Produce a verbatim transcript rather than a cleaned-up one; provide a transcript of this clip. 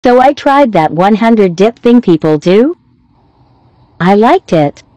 So I tried that one hundred dip thing people do. I liked it.